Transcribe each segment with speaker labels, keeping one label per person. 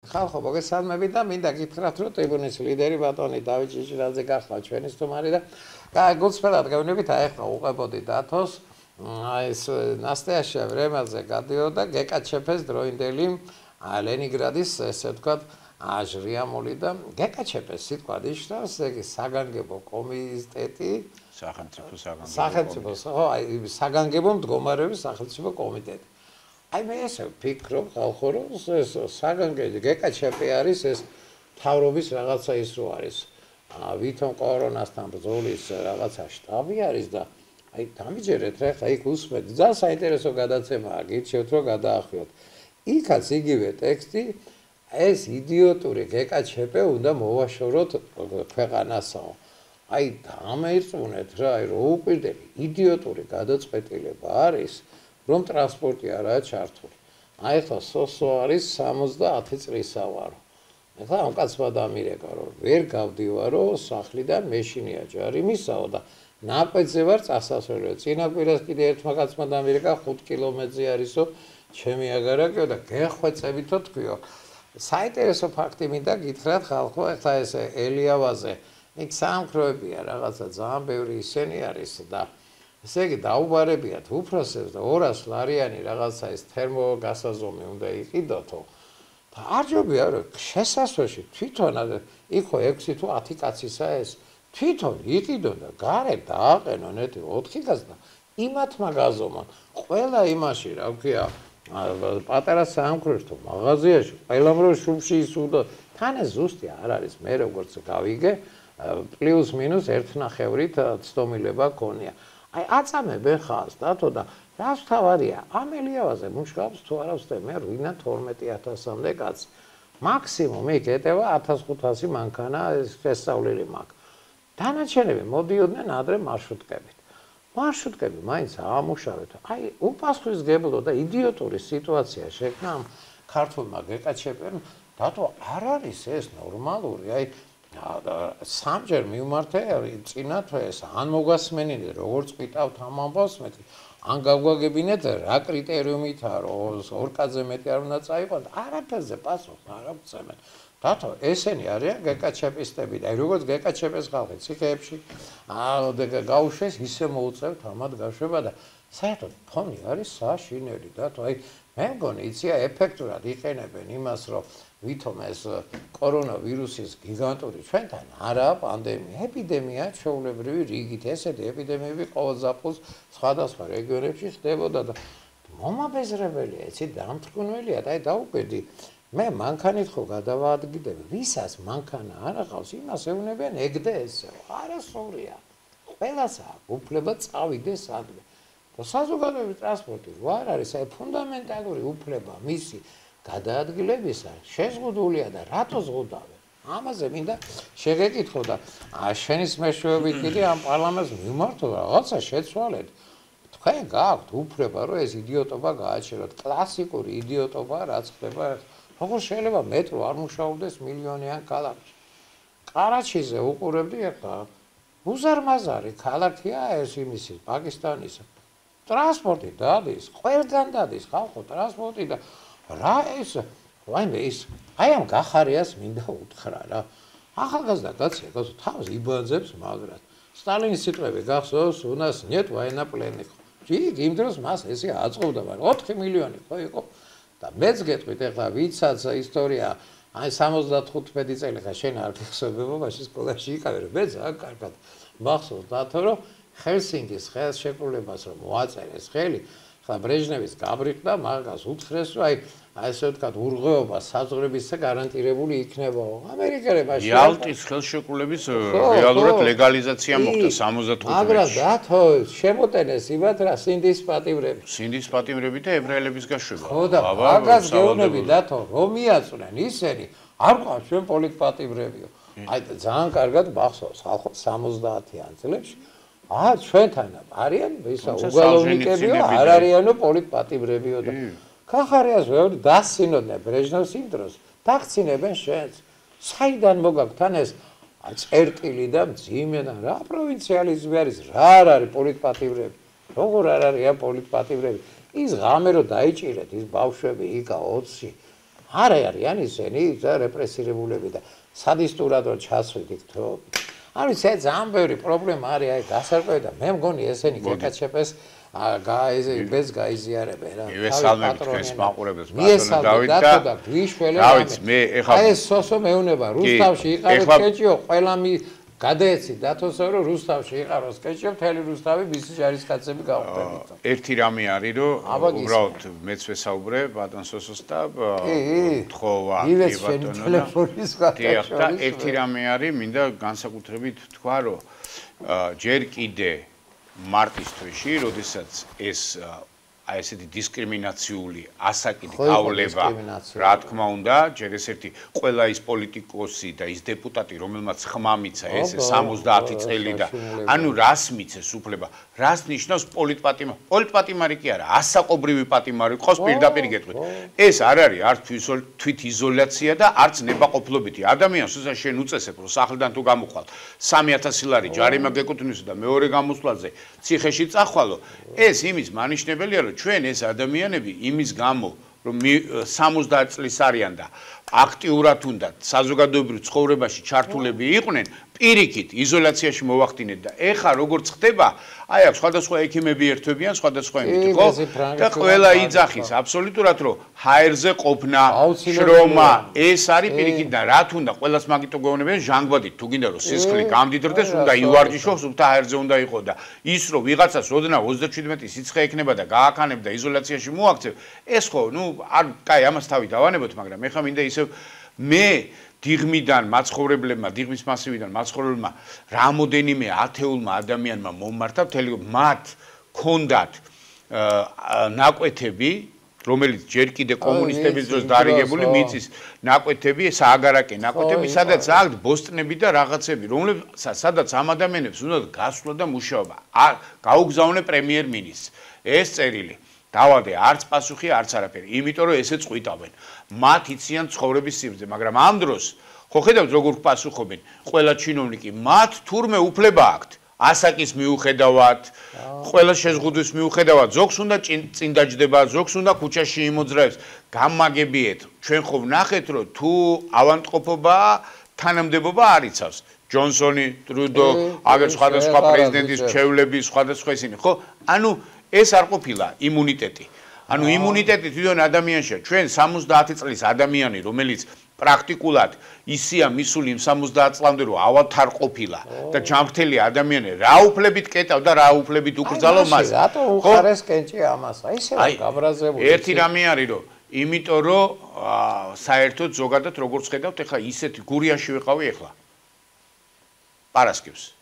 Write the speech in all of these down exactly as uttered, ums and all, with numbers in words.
Speaker 1: ხალხო, მოგესალმებით და მინდა გითხრათ, რომ ტრიბუნის ლიდერი ბატონი დავით ჭიჭილაძე გახდა ჩვენი სტუმარი და გულწრფელად გეუბნებით, აი ახლა უყებოდი დათოს, აი ეს ნასტეაშია ვრემაზე გადიოდა გეკაჩეფეს დროინდელი ლენინგრადის, ესე ვთქვათ, აჟრიამული და გეკაჩეფეს სიტყვა ნიშნავს, იგი საგანგებო კომიტეტი,
Speaker 2: სახელმწიფო საგანგებო
Speaker 1: სახელმწიფო, ხო, აი საგანგებო მდგომარეობის სახელმწიფო კომიტეტი. აი მე ესე ვფიქრობ ხალხო, რომ ეს საგანგებო გეკაჩეფე არის ეს თავრობის რაღაცა ის რო არის. ვითომ კორონასთან ბრძოლის რაღაცა შტაბი არის და აი დამიჯერეთ რა ხა იქ უსმენთ. ძალიან საინტერესო გადაცემაა, გირჩევთ რომ გადაახიოთ. იქაც იგივე ტექსტი ეს იდიოტური გეკაჩეფე უნდა მოვაშოროთ ქვეყანასაო. აი დამეირწმუნეთ რა, აი რო უპირდები იდიოტური გადაწყვეტილება არის, რომ ტრანსპორტი არაა ჩართული. აი ახლა სოსო არის სამოცდაათი წლისა ვარო. ახლა ამ კაცმა დამირეკა რომ ვერ გავდივარო სახლიდან მეშინია ჯარი მისაო და ნაკვეთზე ვარ წასასვლელო. წინა კვირას კიდე ერთმა კაცმა დამირეკა ხუთ კილომეტრზე არისო ჩემი აგარაკიო და გეხვეწებითო თქვიო. საინტერესო ფაქტი მინდა გითხრათ ხალხო, ახლა ეს ელიავაზე იქ სამხროებია რაღაცა ძალიან ბევრი ისენი არის და ესე იგი დაუბარებიათ უფროსებს და ორას ლარიანი რაღაცა ეს თერმოგასაზომი უნდა იყიდოთო. და არჯობია რომ შესასვლელში თვითონ იქ ხო ექვსი თუ ათი კაცისა ეს თვითონ იყიდონ და გარეთ დააყენონ ეთი ოთხი კაცს და იმათმა გაზომონ ყველა იმაში რა ვქია პატარა სამკროშ თუ მაღაზიაში ყველამ რო შუბში ისუდო თან ეს ზუსტი არ არის მე როგორც გავიგე პლუს მინუს ერთ ნახევრით ცდომილება ქონია აი აწამებენ ხალხს დათო და რას თავარია ამ ელიავაზე მუშაობს თუ არა ვსწრებ მე რვინა თორმეტი ათასამდე კაცი მაქსიმუმ იქ ეტევა ათას ხუთასი მანქანა ეს შესწავლილი მაქვს დანარჩენები მოდიოდნენ ადრე მარშრუტკებით მარშრუტკები მაინც აამუშავეთ აი უპასუხისმგებლო და იდიოტური სიტუაცია შექმნა ამ ქართულმა გეკაჩეპემ დათო არ არის ეს ნორმალური აი სამჯერ მივმართე წინა თვეს ან მოგასმენინეთ როგორც ყიტავთ ამ ამბავს მეტი ან გავგვაგებინეთ რა კრიტერიუმითაა რომ ორკაზე მეტი არ უნდა წაიყვანოთ არაფერზე პასუხს არ აღწევენ დათო ესენი არიან გეკაჩეპისტები და როგორც გეკაჩეპეს ხალხი ციხეებში გაუშვეს ისე მოუწევთ ამათ გაშვება და საერთოდ ფონი არის საშინელი დათო აი მე მგონი იცია ეფექტურად იყენებენ იმას რომ ვითომ ეს კორონავირუსის გიგანტური ჩვენთან არაა პანდემია ეპიდემია ჩვეულებრივი რიგით ესეთი ეპიდემიები ყოველ ზაფხულს სხვადასხვა რეგიონებში ხდებოდა და მომაბეზრებელია იცი დამთრგუნველია და აი დაუკვირდი მე მანქანით ხო გადავაადგილებ ვისაც მანქანა არ აყავს იმას ეუბნებიან ეგდე ესეო არასწორია ყველას აქვს უფლება წავიდეს ადრე და საზოგადოებრივი ტრანსპორტი რო არ არის აი ფუნდამენტალური უფლება მისი გადაადგილებისა შეზღუდულია და რატო ზღუდავენ ამაზე მინდა შეგეკითხო და შენის მეშვეობით კიდე ამ პარლამენტს მიმართო რაღაცა შეცვალეთ თქვენ გაქვთ უფლება რომ ეს იდიოტობა გააჩეროთ კლასიკური იდიოტობა რაც ხდება როგორ შეიძლება მეტრო არ მუშაობდეს მილიონიან ქალაქში ყარაჩიზე უყურებდი ახლა უზარმაზარი ქალაქია ეს იმისი პაკისტანის ტრანსპორტი დადის ყველგან დადის ხალხო ტრანსპორტი და რა ეს ვაიმე ის აი ამ გახარიას მინდა უთხრა რა ახალგაზრდა კაცი ეკოს თავს იბანძებს მაგრად სტალინის სიტყვები გახსოვს у нас нет военнопленных ჯი იმ დროს მას ესე აწყობდა მაგრამ ოთხი მილიონი ხო იყო და მეც გეტყვით ახლა ვიცაც ისტორია აი სამოცდათხუთმეტი წელი ხა შენ არ გიხსოვებობაში სკოლაში იყავე რომ მე ძალიან კარგად მახსოვს დათო რომ ჰელსინკის ხელშეკრულებას რომ მოაწერეს ხელი ხა ბრეჟნევის გაბრიყდა მაგას უთხრეს რომ აი ასე ვთქვათ ურღვეობა საზღვრებისა გარანტირებული იქნებაო ამერიკელებაში
Speaker 2: იალტის ხელშეკრულების რეალურად ლეგალიზაცია მოხდა სამოცდათხუთმეტში
Speaker 1: მაგრამ დათო შემოტენეს იმათ რა სინდის პატიმრები
Speaker 2: სინდის პატიმრები და ებრაელების გაშვება
Speaker 1: ხო და მაგას გეუბნები დათო რომ მიაწვნენ ისინი არ ყავს ჩვენ პოლიტპატიმრებიო აი ძალიან კარგად მახსოვს ხალხო სამოცდაათიან წლებში აა ჩვენთან არიან ისა უგალოვნიკებიო არ არიანო პოლიტპატიმრებიო და ხახარიას ვერ დასინოდნენ ბრეჟნევს იმ დროს დახცინებენ შენს საიდან მოგაქვს თან ეს წერტილი და მძიმე და რა პროვინციალიზმი არის რა არ არის პოლიტპატიმრები როგორ არ არიან პოლიტპატიმრები ის ღამე რო დაიჭირეთ ის ბავშვები იქა ოცი არ არიან ისინი და რეპრესირებულები და სადისტურად რომ ჩასვიდით თუ არის ეს ძალიან ბევრი პრობლემა არის აი გასარკვევი და მე მგონი ესენი გეკაჩეპეს გაიზე იბეს გაიზიარებენ რა
Speaker 2: მივესალმებით თქვენს მაყურებელს ბატონო დავით და დავით მე ეხლა
Speaker 1: აი ეს სოსო მეუნება რუსთავში იყავით კეჭიო ყველა მი გადაეცი დათოსო რომ რუსთავში იყავს კეჭიო მთელი რუსთავი მისი ჯარისკაცები გავხდებით
Speaker 2: ერთი რამე არის რომ უბრალოდ მეც ვესაუბრე ბატონ სოსოს და თხოვა კი ბატონო
Speaker 1: ტელეფონის
Speaker 2: და ერთი რამე არის მინდა განსაკუთრებით თქვა რომ ჯერ კიდე მარტის თვეში, როდესაც ეს აი ესეთი დისკრიმინაციული ასაკით გავლება, რა თქმა უნდა, ჯერ ესეთი ყველა ის პოლიტიკოსი და ის დეპუტატი, რომელმაც ხმა მიცა ეს სამოცდაათი წელი და ანუ რას მიცეს უფლება, რას ნიშნავს პოლიტპატიმარი? პოლიტპატიმარი კი არა, ასაკობრივი პატიმარი ყავს პირდაპირ გეტყვით. ეს არ არის არც თვით იზოლაცია და არც ნებაყოფლობითი. ადამიანს უზა შენ უწესებ, რომ სახლიდან თუ გამოხვალ სამი ათასი ლარი ჯარიმა გეკუთვნისო და მეორე გამოსვლაზე ციხეში წახვალო, ეს იმის მანიშნებელია, რომ ჩვენ ეს ადამიანები იმის გამო რომ სამოცდაათი წლის არიან და აქტიურად უნდა საზოგადოებრივ ცხოვრებაში ჩართულები იყვნენ, პირიქით იზოლაციაში მოვახდინეთ და ეხა როგორც ხდება, აი აქ სხვადასხვა ექიმები ერთვებიან სხვადასხვა იმით, ხო? და ყველა იძახის აბსოლუტურად რომ ჰაერზე ყოფნა, შრომა, ეს არის პირიქით და რა თუნდა ყველას მაგიტო გვეუბნებიან ჟანგბადით, თუ გინდა რომ სისხლი გამდიდრდეს, უნდა ივარჯიშოს, უბრალოდ ჰაერზე უნდა იყოს და ის რომ ვიღაცას ოდნავ ოცდაშვიდმეტი სიცხე ექნება და გააქანებ და იზოლაციაში მოაქცევ, ეს ხო, ნუ არ კაი ამას თავი დავანებოთ, მაგრამ ეხა მინდა ისევ მე დიღმიდან მაცხოვრებლებმა, დიღმის მასივიდან მაცხოვრებლებმა რამოდენიმე ათეულმა ადამიანმა მომმართა, მთელი მათ ჰქონდათ ნაკვეთები, რომელიც ჯერ კიდე კომუნისტების დროს დარიგებული მიწის ნაკვეთები, ეს აგარაკე ნაკვეთები, სადაც აქვს ბოსტნები და რაღაცები, რომლებსაც სადაც ამ ადამიანებს უნდა გასვლა და მუშაობა. გაუგზავნე პრემიერ-მინისტრს ეს წერილი. დავადე არც პასუხი, არც არაფერი. იმიტომ რომ ესე წყვიტავენ. მათ იციან ცხოვრების სიბრძე, მაგრამ ამ დროს ხო ხედავთ როგორ პასუხობენ ყველა ჩინოვნიკი, მათ თურმე უფლება აქვთ. ასაკის მიუხედავად, ყველა შეზღუდვის მიუხედავად, ზოგს უნდა წინ დაჯდება, ზოგს უნდა ქუჩაში იმოძრაებს. გამაგებიეთ, ჩვენ ხო ვნახეთ, რომ თუ ავანტყოფობა, თანამდებობა არ იცავს. ჯონსონი, ტრუდო, აგერ სხვადასხვა პრეზიდენტის რჩევლები, სხვადასხვა ისინი, ხო? ანუ ეს არ ყოფილა იმუნიტეტი. ანუ იმუნიტეტი თვითონ ადამიანშია. ჩვენ სამოცდაათი წლის ადამიანი, რომელიც პრაქტიკულად ისია მისული იმ სამოცდაათ წლამდე, რომ ავათარ ყოფილა და ჯანმრთელი ადამიანი რა უფლებით კეტავ და რა უფლებით უკრძალო მას.
Speaker 1: რატო უხარეს კენჭი ამას? აი ესე გაბრაზებული.
Speaker 2: ერთი რამე არის, რომ იმიტომ რომ საერთოდ ზოგადად როგორც ხედავთ, ეხლა ისეთი გურიაში ვიყავი ეხლა. პარასკევს.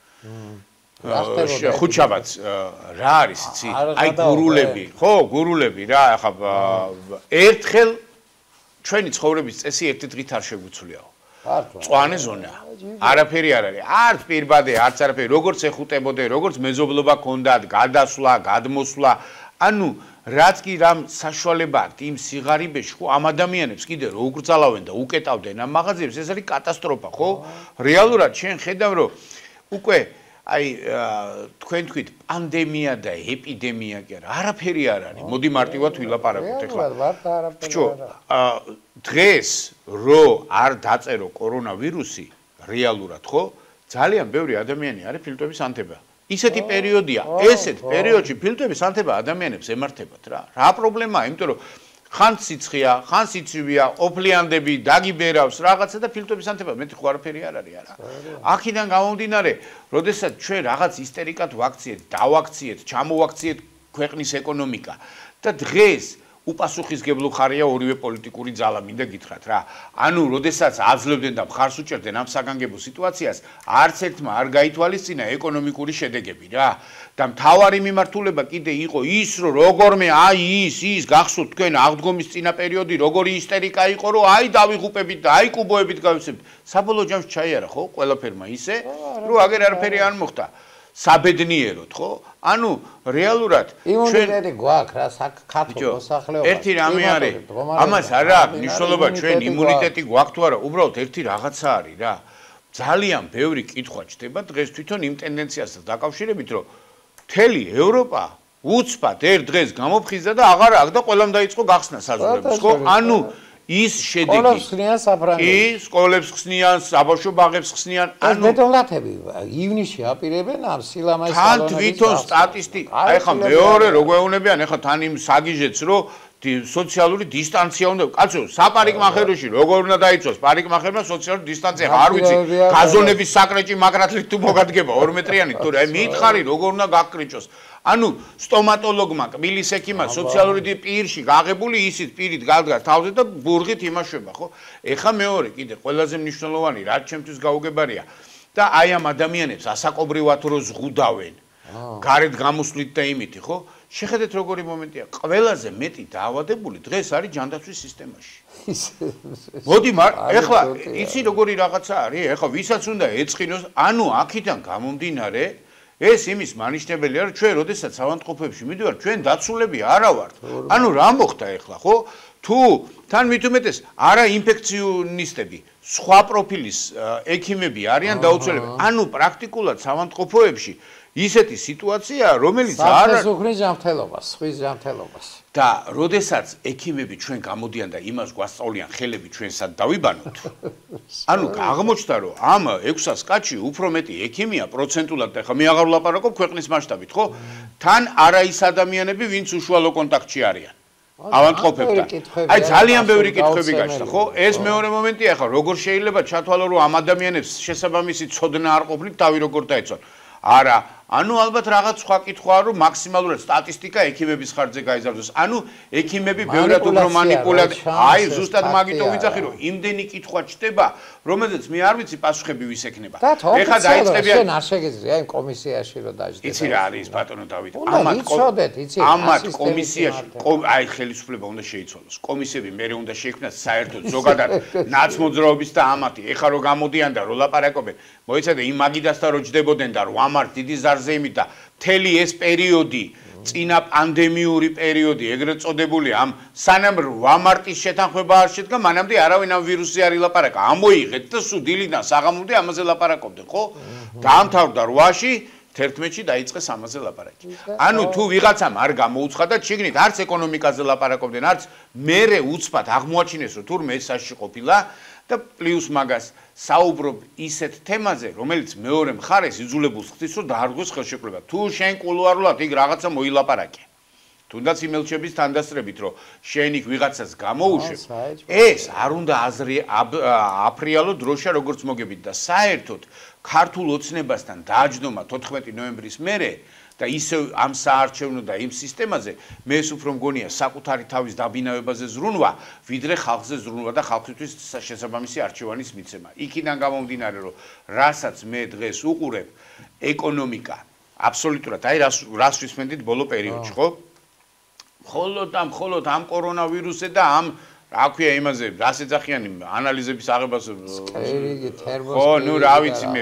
Speaker 2: ხუჩაბაც რა არის იცი? აი გურულები, ხო, გურულები რა, ახლა ერთხელ ჩვენი ცხოვრების წესი ერთი დღით არ შეგვიცვლიაო. მწვანე ზონა. არაფერი არ არის. არც პირბადე, არც არაფერი, როგორც ეხუტებოდე, როგორც მეზობლობა ქონდათ, გადასვლა, გადმოსვლა. ანუ რაც კი რამ საშუალება აქვს იმ სიღარიბეში, ხო, ამ ადამიანებს კიდე რო უკრძალავენ და უკეტავდნენ ამ მაღაზიებს, ეს არის კატასტროფა, ხო? რეალურად შენ ხედავ რომ უკვე აი თქვენ თქვით პანდემია და ეპიდემია კი არა, არაფერი არ არის. მოდი მარტივად ვილაპარაკოთ ეხლა. ბჭო, დღეს რო არ დაწერო კორონავირუსი რეალურად, ხო? ძალიან ბევრი ადამიანი არის ფილტვების ანთება. ისეთი პერიოდია, ესეთ პერიოდში ფილტვების ანთება ადამიანებს ემართებათ რა. რა პრობლემაა? იმიტომ რომ ხან სიცხეა, ხან სიცივეა, ოფლიანდები, დაგიბერავს რაღაცა და ფილტვების ანთება, მეტი ხო არაფერი არ არის არა. აქედან გამომდინარე, როდესაც ჩვენ რაღაც ისტერიკად ვაქციეთ, დავაქციეთ, ჩამოვაქციეთ ქვეყნის ეკონომიკა და დღეს უპასუხისგებლო ხარია ორივე პოლიტიკური ძალა, მინდა გითხრათ რა. ანუ როდესაც აძლევდნენ და მხარს უჭერდნენ ამ საგანგებო სიტუაციას, არც ერთმა არ გაითვალისწინა ეკონომიკური შედეგები რა. და მთავარი მიმართულება კიდე იყო ის, რომ როგორმე აი ის ის გახსოვთ თქვენ აღდგომის წინა პერიოდი, როგორი ისტერიკა იყო, რომ აი დავიღუპებით და აი კუბოებით გავისებთ. საბოლოო ჯამში ჩაიარა ხო ყველაფერმა ისე, რომ აგერ არაფერი არ მოხდა. საბედნიეროდ, ხო? ანუ რეალურად
Speaker 1: იმუნიტეტი გვაქვს რა, საქართველოს მოსახლეობა.
Speaker 2: ერთი რამე არის. ამას არ აქვს მნიშვნელობა ჩვენ იმუნიტეტი გვაქვს თუ არა, უბრალოდ ერთი რაღაცა არის რა. ძალიან ბევრი კითხვა ჩდება დღეს თვითონ იმ ტენდენციასთან დაკავშირებით, რომ მთელი ევროპა უცბად ერთ დღეს გამოფხიზდა და აღარ აქ და ყველამ დაიწყო გახსნა საზღვრების, ხო? ანუ ის შედეგი
Speaker 1: სკოლებს ხსნიან საფრანგეთში.
Speaker 2: კი, სკოლებს ხსნიან, საბავშვო ბაღებს ხსნიან.
Speaker 1: ანუ ბედნიერი ივნისში აპირებენ ამ სილამაზის
Speaker 2: თან თვითონ სტატისტიკა. აი ხა მეორე როგორ ეუნებიან, ახლა თან იმ საგიჟეთს რომ სოციალური დისტანცია უნდა. კაცო, საპარიკმახეროში როგორ უნდა დაიცვას? პარიკმახერმა სოციალური დისტანცია არ ვიცი. გაზონების საკრეჭი მაგრატლით თუ მოგადგება ორ მეტრიანი თუ რა. მითხარი როგორ უნდა გაკრიჭოს. ანუ სტომატოლოგმა, კბილის ექიმმა სოციალური პირში გაღებული ისიც პირით გადგა თავზე და ბურღით იმაშვება, ხო? ეხა მეორე კიდე ყველაზე მნიშვნელოვანი რაც ჩემთვის გაუგებარია და აი ამ ადამიანებს ასაკობრივად რო ზღუდავენ. გარეთ გამოსვლით და იმითი, ხო? შეხედეთ როგორი მომენტია. ყველაზე მეტი დაავადებული დღეს არის ჯანდაცვის სისტემაში. მოდი, ეხლა იცი როგორი რაღაცა არის? ეხლა ვისაც უნდა ეწყინოს, ანუ აქიდან გამომდინარე ეს იმის მანიშნებელია, რომ ჩვენ როდესაც ავადმყოფებში მიდივართ, ჩვენ დაცულები არა ვართ. ანუ რა მოხდა ეხლა, ხო? თუ თან მით უმეტეს არა ინფექციონისტები, სხვა პროფილის ექიმები არიან დაუცველები. ანუ პრაქტიკულად ავადმყოფოებში ისეთი სიტუაციაა, რომელიც არ
Speaker 1: არის უხრის ჯანმრთელობას, ხვის ჯანმრთელობას.
Speaker 2: და როდესაც ექიმები ჩვენ გამოდიან და იმას გვასწავლიან, ხელები ჩვენ სად დავიბანოთ? ანუ აღმოჩნდა, რომ ამ ექვსას კაცში უფრო მეტი ექიმია პროცენტულად და ხა მე აღარ ვლაპარაკობ ქვეყნის მასშტაბით, ხო? თან არა ის ადამიანები, ვინც უშუალო კონტაქტში არიან. ავადმყოფებთან. აი ძალიან ბევრი კითხვები გაჩნდა, ხო? ეს მეორე მომენტია, ხა როგორ შეიძლება ჩათვალო, რომ ამ ადამიანებს შესაბამისი ცოდნა არ ყოფნით, თავი როგორ დაეცვალა? არა, ანუ ალბათ რაღაც სხვა კითხვაა, რომ მაქსიმალურად სტატისტიკა ექიმების ხარჯზე გაიზარდოს. ანუ ექიმები ბევრად უფრო მანიპულაციად, აი ზუსტად მაგიტომ ვიცახი, რომ იმდენი კითხვა ჩდება, რომელზეც მე არ ვიცი პასუხები ვის ექნება.
Speaker 1: ეხლა დაიწყებიან შენ არ შეგიძლია იმ კომისიაში რომ დაждდება.
Speaker 2: იცი რა არის ბატონო დავით? ამათ კომისიაში, აი ხელისუფლება უნდა შეიცვალოს. კომისიები მე უნდა შეიქმნას საერთოდ ზოგადად ნაცმოძრაობის და ამათი. ეხლა რო გამოდიან და რო ლაპარაკობენ, მოიცადე იმ მაგიდასთან რო ჯდებოდნენ და რო ამარ დიდი ზარზეიმით და მთელი ეს პერიოდი წინა პანდემიური პერიოდი ეგრეთ წოდებული ამ სანამ რვა მარტის შეთანხმება არ შედგა მანამდე არავინ ამ ვირუსზე არ ილაპარაკა ამოიღეთ და სულ დილიდან საღამომდე ამაზე ლაპარაკობდნენ ხო დაამთავრდა რვაში თერთმეტში დაიწყეს ამაზე ლაპარაკი ანუ თუ ვიღაცამ არ გამოუცხადა შეგნით არც ეკონომიკაზე ლაპარაკობდნენ არც მერე უცბად აღმოაჩინეს რომ თურმე ეს საში ყოფილა და პლუს მაგას საუბრობ ისეთ თემაზე, რომელიც მეორე მხარეს იძულებულს ხდის, რომ დაარღვეს ხელშეკრულება. თუ შენ კულუარულად იქ რაღაცა მოილაპარაკე. თუნდაც იმელჩების თანდასწრებით, რომ შენ იქ ვიღაცას გამოუშვებ, ეს არ უნდა აზრი აფრიალო დროშა როგორც მოგებით და საერთოდ ქართულ ოცნებასთან დააჯდომა თოთხმეტი ნოემბრის მერე და ისევ ამ საარჩევნო და იმ სისტემაზე მე ეს უფრო მგონია საკუთარი თავის დაბინავებაზე ზრუნვა, ვიდრე ხალხზე ზრუნვა და ხალხისთვის შესაბამისი არჩევანის მიცემა. იქიდან გამომდინარე, რომ რასაც მე დღეს უყურებ, ეკონომიკა აბსოლუტურად, აი რას რას ვისმენდით ბოლო პერიოდში, ხო? მხოლოდ ამ მხოლოდ ამ კორონავირუსზე და ამ რა ქვია იმაზე, რას ეძახიან ანალიზების აღებას ხო, ნუ რა ვიცი მე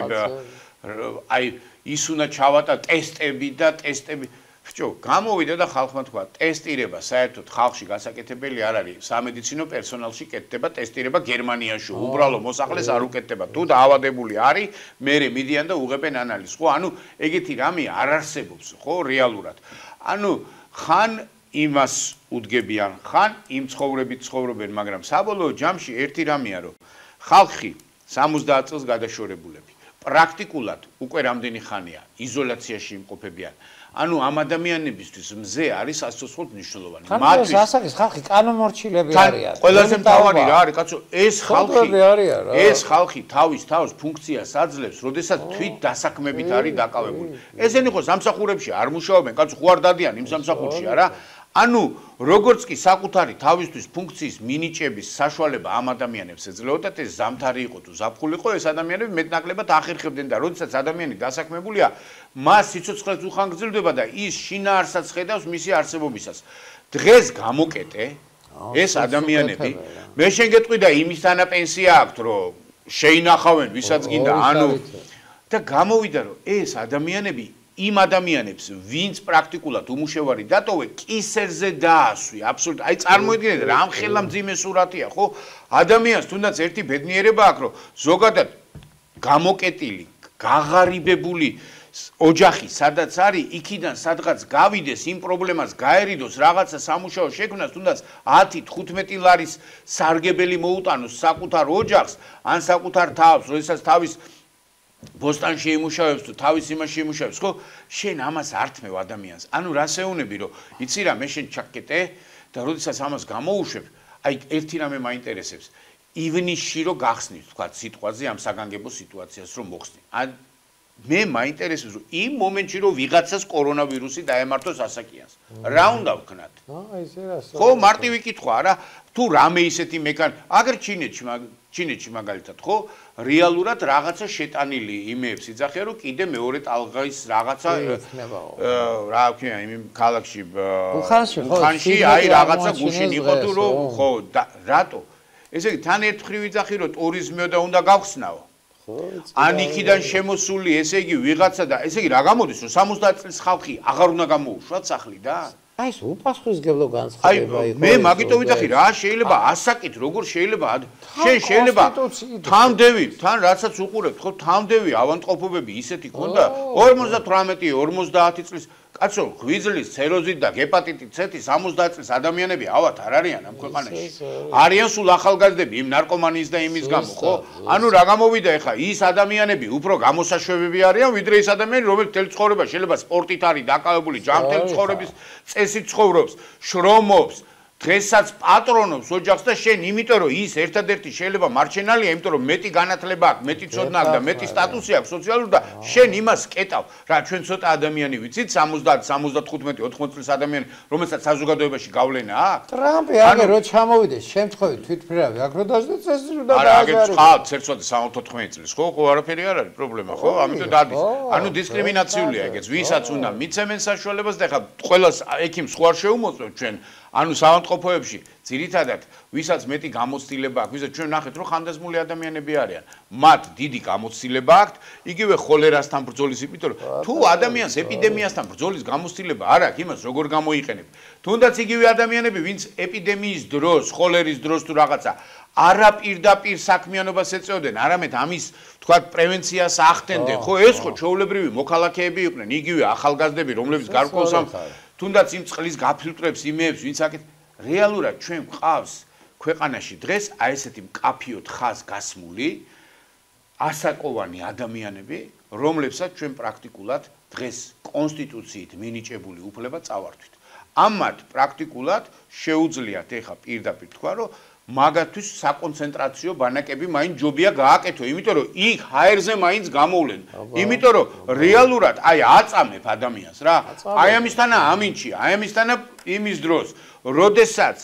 Speaker 2: აი ის უნდა ჩავატა ტესტები და ტესტები. ბჭო, გამოვიდა და ხალხმა თქვა, ტესტირება საერთოდ ხალხში გასაკეთებელი არ არის. სამედიცინო პერსონალში კეთდება ტესტირება გერმანიაში, უბრალო მოსახლეს არ უკეთდება. თუ დაავადებული არის, მერე მიდიან და უღებენ ანალიზს. ხო, ანუ ეგეთი რამე არ არსებობს, ხო, რეალურად. ანუ ხან იმას უდგებიან, ხან იმ ცხოვრებით ცხოვრობენ, მაგრამ საბოლოო ჯამში ერთი რამეა, რომ ხალხი სამოცდაათ წელს გადაშორებულები. პრაქტიკულად უკვე რამდენი ხანია იზოლაციაში იმყოფებიან. ანუ ამ ადამიანებისთვის მზე არის სასოცხლოდ მნიშვნელოვანი.
Speaker 1: მათთვის ასაკის ხალხი კანონმორჩილები არიან.
Speaker 2: ყველაზე მთავარი რა არის, კაცო, ეს ხალხი ეს ხალხი თავის თავს ფუნქციას აძლევს, როდესაც თვით დასაქმებით არის დაკავებული. ესენი ხო სამსახურებში არ მუშაობენ, კაცო, ხო არ დადიან იმ სამსახურში, არა? ანუ როგორც კი საკუთარი თავისთვის ფუნქციის მინიჭების საშუალება ამ ადამიანებს ეძლეოდათ, ეს ზამთარი იყო თუ ზაფხული იყო, ეს ადამიანები მეტნაკლებად ახერხებდნენ და როდესაც ადამიანი დასაქმებულია, მას სიცოცხლეც უხანგრძლივდება და ის შინაარსაც ხედავს მისი არსებობისას. დღეს გამოკეტე ეს ადამიანები, მე შენ გეტყვი და იმისთანა პენსია აქვთ, რომ შეინახავენ ვისაც გინდა, ანუ და გამოვიდა რომ ეს ადამიანები იმ ადამიანებს, ვინც პრაქტიკულად უმუშევარი დატოვე, კისერზე დაასვი, აბსოლუტურად. აი წარმოიდგინეთ, რამხელა მძიმე სურათია, ხო? ადამიანს თუნდაც ერთი ბედნიერება აქვს, რომ ზოგადად გამოკეტილი, გაღარიბებული ოჯახი სადაც არის, იქიდან სადღაც გავიდეს, იმ პრობლემას გაერიდოს, რაღაცა სამუშაო შექმნას, თუნდაც ათი თხუთმეტი ლარის სარგებელი მოუტანოს საკუთარ ოჯახს, ან საკუთარ თავს, როდესაც თავის ბოსტანში იმუშავებს თუ თავის იმაში იმუშავებს, ხო? შენ ამას არ თმევ ადამიანს. ანუ რას ეუბნები, რომ იცი რა, მე შენ ჩაკეტე და როდესაც ამას გამოუშვებ, აი ერთი რამე მაინტერესებს. ივნისში რო გახსნით, თქვა სიტყვაზე ამ საგანგებო სიტუაციას რომ მოხსნი. ან მე მაინტერესებს რომ იმ მომენტში რომ ვიღაცას კორონავირუსი დაემართოს ასაკიანს. რა უნდა ვქნათ?
Speaker 1: აა ისე რა.
Speaker 2: ხო, მარტივი კითხვა არა, თუ რამე ისეთი მექან, აგერ ჩინეთში, ჩინეთში მაგალითად, ხო, რეალურად რაღაცა შეტანილი იმეებს იძახია, რომ კიდე მეორე ტალღის რაღაცა რა ვქნა იმ ქალაქში ხანში აი რაღაცა გუშინ იყო თუ რომ ხო, რატო? ესე იგი თან ერთხრივ იძახი რომ ტურიზმიო და უნდა გავხსნაო. ან იქიდან შემოსული, ესე იგი ვიღაცა და ესე იგი რა გამოდის რომ სამოცდაათ წლის ხალხი აღარ უნდა გამოუშვათ სახლიდან?
Speaker 1: აი ეს უპასუხისმგებლო განცხადება იყო.
Speaker 2: მე მაგიტომ ვიძახი რა შეიძლება ასაკით როგორ შეიძლება შენ შეიძლება თამდევი თან რასაც უყურებთ ხო თამდევი ავანტყოფობები ისეთი ქონდა ორმოცდათვრამეტი ორმოცდაათი წლის კაცო ღვიძლის ცეროზით და ჰეპატიტით C-ით სამოცდაათ წლის ადამიანები ავათ არ არიან ამ ქვეყანაში არიან სულ ახალგაზრდები იმ ნარკომანიის და იმის გამო ხო ანუ რა გამოვიდა ეხა ის ადამიანები უფრო გამოსაშვებები არიან ვიდრე ის ადამიანები რომლებიც თელ ცხოვრება შეიძლება სპორტით არის დაკავებული ჯანმრთელი ცხოვრების წესით ცხოვრობს შრომობს დღესაც პატრონობს ოჯახს და შენ იმიტომ რომ ის ერთადერთი შეიძლება მარჩენალია იმიტომ რომ მეტი განათლება აქვს მეტი ცოდნა აქვს და მეტი სტატუსი აქვს სოციალური და შენ იმას კეტავ რა ჩვენ ცოტა ადამიანი ვიცით სამოცდაათ სამოცდათხუთმეტი ოთხმოცდაათ წლის ადამიანი რომელსაც საზოგადოებაში გავლენა აქვს
Speaker 1: ტრამპი აგერ რო ჩამოვიდეს შემთხვევით თვითმფრინავი აქ რო დაждეთ წესი და
Speaker 2: არა აგერ წყალ ცერცვადი სამოცდათხმეტი წლის ხო ხო არაფერი არ არის პრობლემა ხო ამიტომ დადის ანუ დისკრიმინაციულია ეგეც ვისაც უნდა მიცემენ საშუალებას და ეხლა ყველას ექიმს ხო არ შეუმოწმებთ ჩვენ ანუ საავადმყოფოებში ძირითადად ვისაც მეტი გამოცდილება აქვს, ვისაც ჩვენ ნახეთ რომ ხანდაზმული ადამიანები არიან, მათ დიდი გამოცდილება აქვთ, იგივე ხოლერასთან ბრძოლის, იმიტომ რომ თუ ადამიანს ეპიდემიასთან ბრძოლის გამოცდილება არ აქვს, იმას როგორ გამოიყენებ? თუნდაც იგივე ადამიანები, ვინც ეპიდემიის დროს, ხოლერის დროს თუ რაღაცა არა პირდაპირ საქმიანობას ეწეოდნენ, არამედ ამის თქვა პრევენციას ახდენდნენ, ხო ეს ხო ჩვეულებრივი მოქალაქეები იყვნენ, იგივე ახალგაზრდები, რომლებიც გარკვეულ სამ თუნდაც იმ წყლის გაფილტრებს იმეებს, ვინც აქეთ რეალურად ჩვენ გვყავს ქვეყანაში დღეს აი ესეთი მკაფიო თხას გასმული ასაკოვანი ადამიანები, რომლებსაც ჩვენ პრაქტიკულად დღეს კონსტიტუციით მინიჭებული უფლება წავართვით. ამათ პრაქტიკულად შეუძლიათ ეხა პირდაპირ თქვა, რომ მაგათთვის საკონცენტრაციო ბანაკები მაინც ჯობია გააკეთო, იმიტომ რომ იქ ჰაერზე მაინც გამოვლენ. იმიტომ რომ რეალურად აი აწამებ ადამიანს რა. აი ამისთანა ამინჩი, აი ამისთანა იმის დროს, როდესაც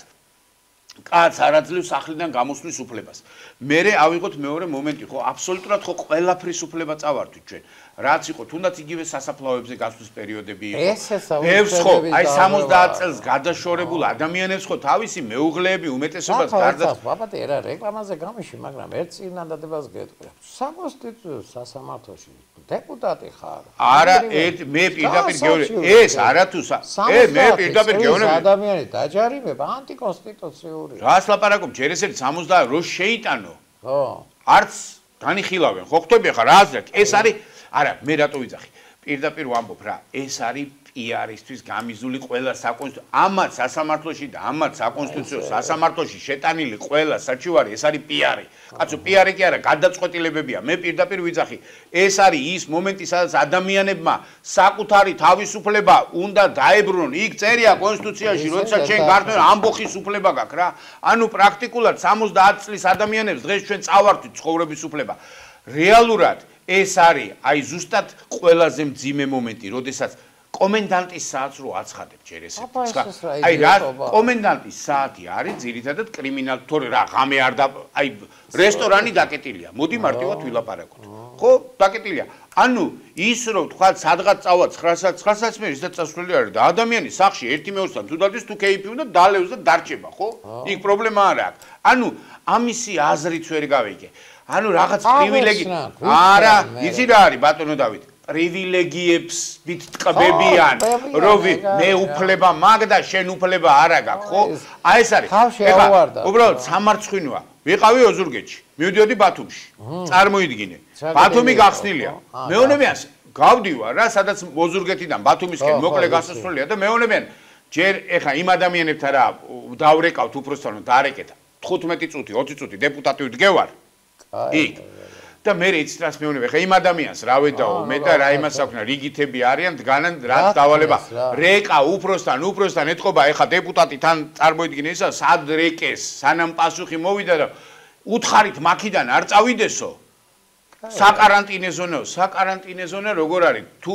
Speaker 2: კაც არაძლევს სახლიდან გამოსვლის უფლებას. მერე ავიღოთ მეორე მომენტი, ხო, აბსოლუტურად ხო ყველაფრის უფლება წავართვით ჩვენ. რაც იყო, თუნდაც იგივე სასაფლაოებზე გასვლის პერიოდები იყო. ბევრს ხო, აი სამოცდაათ წელს გადაშორებულ ადამიანებს ხო თავისი მეუღლეები უმეტესობას გარდა.
Speaker 1: ბაბატი რა რეკლამაზე გამიში, მაგრამ ერთ წინადადებას გეტყვი. საკონსტიტუციო სასამართლოში დეპუტატი ხარ.
Speaker 2: არა, ერთ მე პირდაპირ გეუბნები, ეს არათუ ე მე პირდაპირ გეუბნები.
Speaker 1: ადამიანი დაჯარიმება ანტიკონსტიტუციური.
Speaker 2: რას ლაპარაკობ, ჯერ ესეთი სამოცდაათ რო შეიტანო.
Speaker 1: ხო.
Speaker 2: არც განიხილავენ, ხო ხვდები ხა რა აზრით? ეს არის არა, მე რატო ვიძახი? პირდაპირ ვამბობ რა, ეს არის პიარისთვის გამიზული ყველა საკონსტიტუციო, ამათ სასამართლოში და ამათ საკონსტიტუციო სასამართლოში შეტანილი ყველა საჩივარი, ეს არის პიარი. კაცო, პიარი კი არა, გადაწყვეტილებებია. მე პირდაპირ ვიძახი, ეს არის ის მომენტი, სადაც ადამიანებმა საკუთარი თავისუფლება უნდა დაებრუნონ. იქ წერია კონსტიტუციაში, როდესაც ჩვენ გართმევ ამბოხის უფლება გაქვს რა. ანუ პრაქტიკულად სამოცდაათ წლის ადამიანებს დღეს ჩვენ წავართვით ცხოვრების უფლება. რეალურად ეს არის აი ზუსტად ყველაზე მძიმე მომენტი, როდესაც კომენდანტის საათს რო აცხადებ ჯერ ესეთი ხა აი რა კომენდანტის საათი არის ძირითადად კრიმინალ თორე რა ღამე არ და აი რესტორანი დაკეტილია მოდი მარტივად ვილაპარაკოთ ხო დაკეტილია ანუ ის რომ თქვა სადღაც წავა ცხრასაც ცხრასაც მე ისაც წასვლელი არის და ადამიანი სახში ერთი მეორესთან თუ დადის თუ კეიფი უნდა დალევს და დარჩება ხო იქ პრობლემა არ აქვს ანუ ამისი აზრიც ვერ გავიგე ანუ რაღაც პრივილეგი არა იცი რა არის ბატონო დავით პრივილეგიებს ვით ტყბებიან რომ მე უფლება მაგ და შენ უფლება არა გაქვს ხო აი ეს არის ეხლა უბრალოდ სამარცხვინოა ვიყავი ოზურგეთში მივდიოდი ბათუმში წარმოიდგინე ბათუმი გახსნილია მეუბნები ასე გავდივარ რა, სადაც მოზურგეთიდან ბათუმისკენ მოკლე გასასვლელია და მეუბნებიან, ჯერ ეხა იმ ადამიანებთან რა დავრეკავთ უბრალოდ დაარეკეთ თხუთმეტი წუთი, ოცი წუთი დეპუტატი ვდგევარ. იქ. და მე იცით რას მეუბნები, ეხა იმ ადამიანს რა ვედაო, მე და რა იმას აქვს, რიგითები არიან, დგანან რაც დავალება. რეკა უბრალოდთან, უბრალოდთან ეთყობა, ეხა დეპუტატი თან წარმოიდგინე ისა, სად რეკეს, სანამ პასუხი მოვიდა და უთხარით მაქიდან არ წავიდესო. საკარანტინე ზონაო, საკარანტინე ზონა როგორ არის? თუ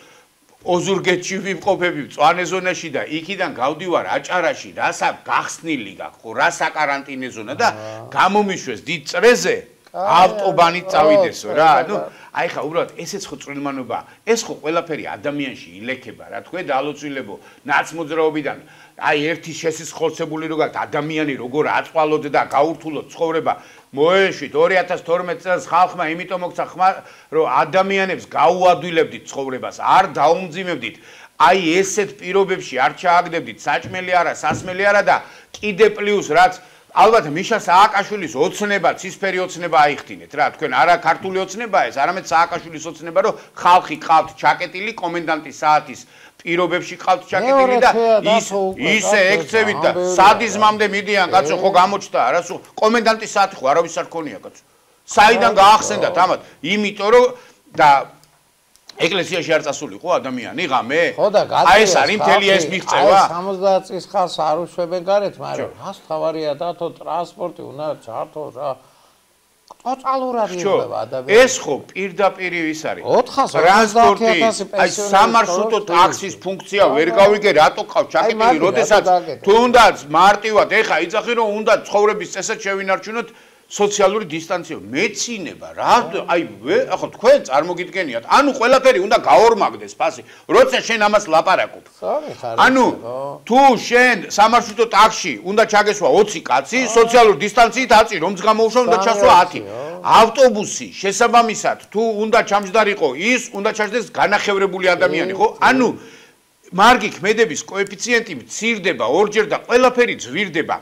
Speaker 2: ოზურგეთში ვიმყოფები მწვანე ზონაში და იქიდან გავდივარ აჭარაში, რასა გახსნილი გაქვს, ხო, რა საკარანტინე ზონა და გამომიშვეს დიდ წრეზე ავტობანით წავიდესო რა. ნუ აი ხა უბრალოდ ესეც ხო წვრილმანობა, ეს ხო ყველაფერი ადამიანში ილექება რა, თქვენ დაალოცვილებო ნაცმოძრაობიდან აი ერთი შესისხოლცებული რო გაქვთ ადამიანი როგორ აწვალოთ და გაურთულოთ ცხოვრება მოეშვით ორი ათას თორმეტ წელს ხალხმა იმიტომ მოგცა ხმა რომ ადამიანებს გაუადვილებდით ცხოვრებას არ დაუმძიმებდით აი ესეთ პირობებში არ ჩააგდებდით საჭმელი არა სასმელი არა და კიდე პლუს რაც ალბათ მიშა სააკაშვილის ოცნება ცისფერი ოცნება აიხდინეთ რა თქვენ არა ქართული ოცნება ეს არამედ სააკაშვილის ოცნება რომ ხალხი ყავთ ჩაკეტილი კომენდანტის საათის პირობებში ყავთ ჩაკეტილი და ის ისე ექცევით და სადიზმამდე მიდიან კაცო ხო გამოჩნდა რა სულ კომენდანტის საათი ხო არავის არ ქონია კაცო საიდან გაახსენდათ ამათ იმიტომ რომ და ეკლესიაში არ წასულიყო ადამიანი ღამე აი ეს არის მთელი ეს მიღწევა
Speaker 1: აი სამოცდაათ წლის ხალხს არ უშვებენ გარეთ მაგრამ რას თავარია დათო ტრანსპორტი უნდა ჩართო რა ტოტალურად იღება ადამიანი
Speaker 2: ეს ხო პირდაპირ ის არის ტრანსპორტი აი სამარშრუტო ტაქსის ფუნქცია ვერ გავიგე რატო ყავს ჩაკეტილი როდესაც თუნდაც მარტივად ეხა იცახი რომ უნდა ცხოვრების წესად შევინარჩუნოთ სოციალური დისტანცია მეცინება რა აი ახლა თქვენ წარმოგიდგენიათ ანუ ყველაფერი უნდა გაორმაგდეს ფასი როცა შენ ამას ლაპარაკობ ანუ თუ შენ სამარშრუტო ტაქსში უნდა ჩაგესვა ოცი კაცი სოციალური დისტანციით აწი რომც გამოუშვა უნდა ჩასვა ათი ავტობუსი შესაბამისად თუ უნდა ჩამჯდარიყო ის უნდა ჩაჯდეს განახევრებული ადამიანი ხო ანუ მარგი ქმედების კოეფიციენტი მცირდება ორჯერ და ყველაფერი ძვირდება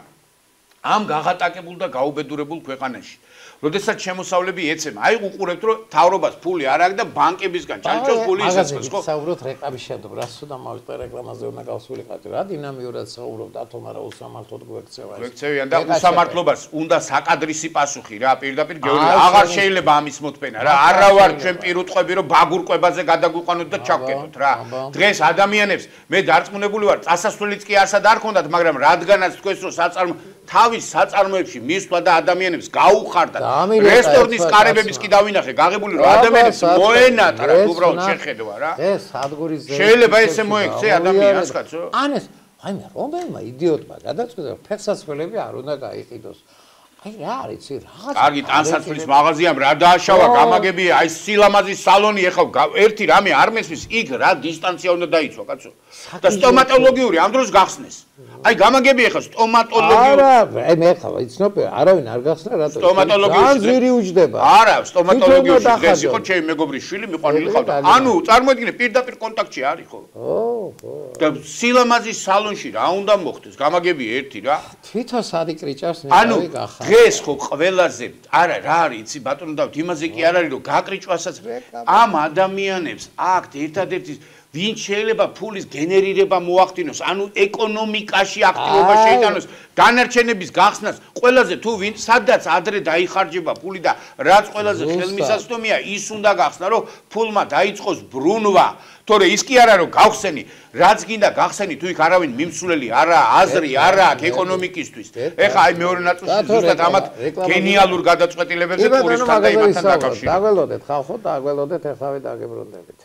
Speaker 2: ამ გაღატაკებულ და გაუბედურებულ ქვეყანაში. როდესაც შემოსავლები ეცემა, აი უყურებთ რომ თავრობას ფული არ აქვს და ბანკებისგან ჩაჭოს ფული ისეცეს ხო?
Speaker 1: საუბრობთ რეკლამის შემდგომ, რას უნდა მოვიდა რეკლამაზე უნდა გავსულიყავთ. რა დინამიურად საუბრობთ ათო, მაგრამ უსამართლოდ გვექცევა ეს.
Speaker 2: გვექცევიან და უსამართლობას უნდა საკადრისი პასუხი რა, პირდაპირ გეური აღარ შეიძლება ამის მოთფენა რა. არა ვარ ჩვენ პირუტყვები რომ ბაგურყვებაზე გადაგვიყვანოთ და ჩავკეტოთ რა. დღეს ადამიანებს მე დარწმუნებული ვარ, წასასვლელიც კი არსად არ ქონდათ, მაგრამ რადგანაც თქვენს რომ საწარმო თავის საწარმოებში მისვლა და ადამიანებს გაუხარდათ რესტორნის კარებებიც კი დავინახე გაღებული რომ ადამიანებს მოენატრა უბრალოდ შეხედვა რა
Speaker 1: ეს სადგურის
Speaker 2: შეიძლება ესე მოექცე ადამიანს კაცო
Speaker 1: ან ეს აი მე რომელმა იდიოტმა გადაწყვიტა ფეხსაცმელები არ უნდა გაიყიდოს აი რა არის იცი რაღაც
Speaker 2: კარგი ტანსაცმლის მაღაზიამ რა დააშავა გამაგებია აი სილამაზის სალონი ეხლა ერთი რამე არ მესმის იქ რა დისტანცია უნდა დაიცვა კაცო და სტომატოლოგიური ამ დროს გახსნეს აი გამაგები ეხლა სტომატოლოგიური
Speaker 1: არა აი მე ხა იცნობ არავინ არ გახსნა რატო
Speaker 2: სტომატოლოგიური
Speaker 1: ძვირი უჯდება
Speaker 2: არა სტომატოლოგიური დღეს იყო ჩემი მეგობრის შვილი მიყვანილი ხავდა ანუ წარმოიდგინე პირდაპირ კონტაქტში არის ხო
Speaker 1: ო ხო
Speaker 2: და სილამაზის სალონში რა უნდა მოხდეს გამაგები ერთი რა
Speaker 1: თვითონ სადი კრიჭავს ნეავი გახარ
Speaker 2: დღეს ხო ყველაზე არა რა არის იცი ბატონო დავით იმაზე კი არ არის რომ გაკრიჭვასაც ამ ადამიანებს აქვთ ერთადერთი ვინ შეიძლება ფულის გენერირება მოახდინოს ანუ ეკონომიკაში აქტივობა შეიტანოს დანარჩენების გახსნას ყველაზე თუ ვინ სადაც ადრე დაიხარჯება ფული და რაც ყველაზე ხელმისაწვდომია ის უნდა გახსნა რომ ფულმა დაიწყოს ბრუნვა თორე ის კი არა რომ გავხსენი რაც გინდა გახსენი თუ იქ არავინ მიმსვლელი არა აზრი არა აქ ეკონომიკისთვის ეხა აი მეორე ნაწილში ზუსტად ამათ გენიალურ გადაწყვეტილებებზე პურის თან და იმათთან დაკავშირებით
Speaker 1: დაგველოდეთ ხალხო დაგველოდეთ ეხავე დაგებრუნდებით